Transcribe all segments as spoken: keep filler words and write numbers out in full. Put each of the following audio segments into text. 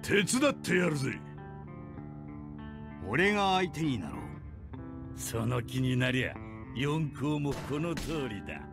手伝ってやるぜ。 俺が相手になろう。 その気になりゃ四皇もこの通りだ。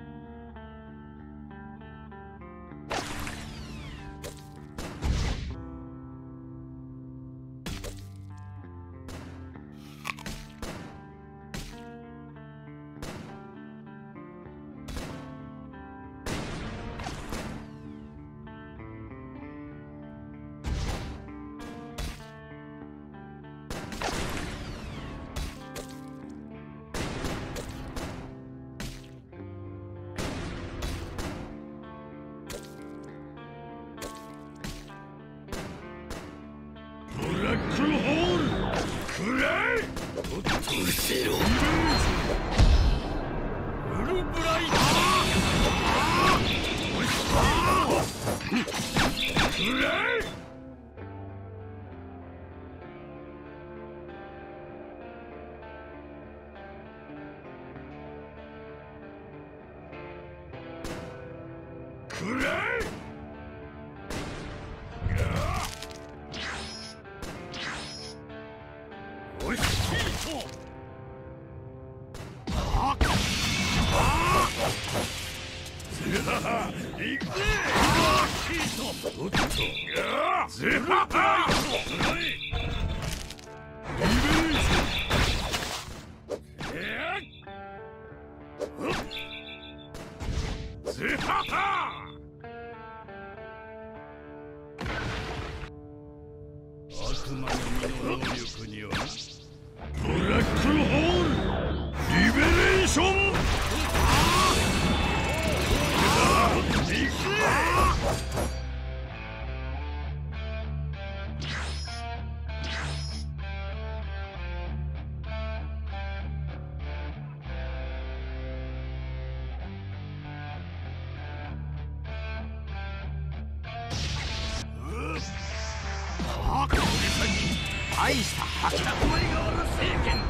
大した覇気だ。 お前がおる政権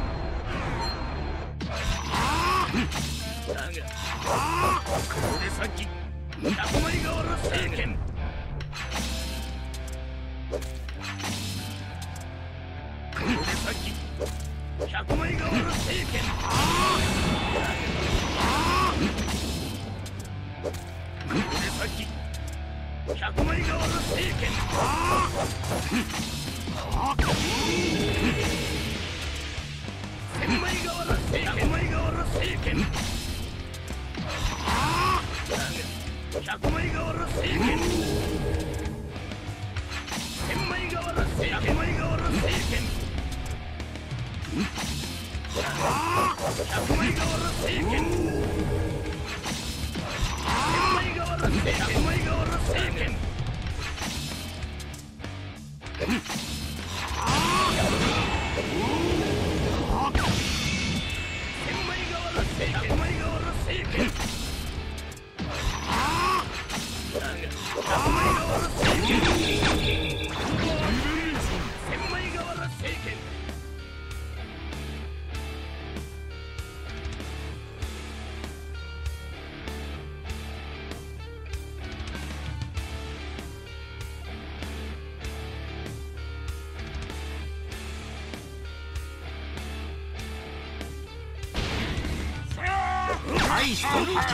だがここで先お前がおる政権ここで先百枚がおる政権ここで先百枚がおる政権千枚がおる百枚がおる政権百枚がおる政権千枚がおる百枚がおる政権百枚がおる政権千枚がおる百枚がおる政権大した覇気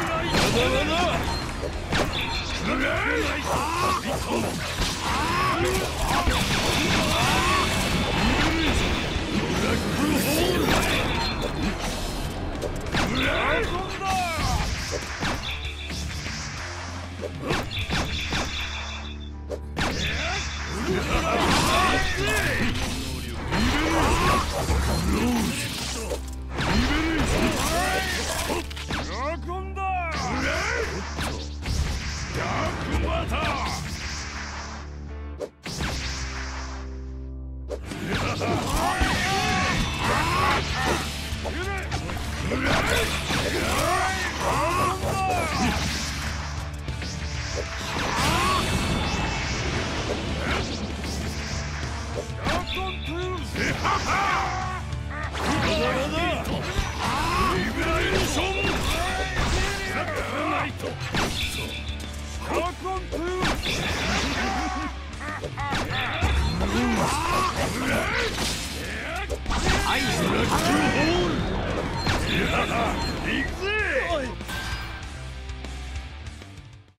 Welcome to 大した覇気だ。 行くぜ。